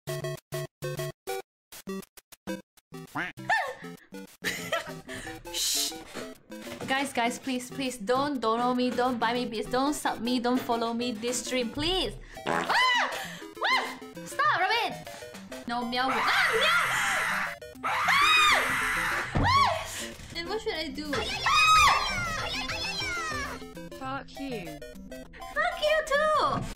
Shh. Guys, please don't download me, don't buy me, please don't sub me, don't follow me this stream, please. Ah! What? Stop, Robin. No meow. Ah, meow. Ah! And what should I do? Fuck you. Fuck you too.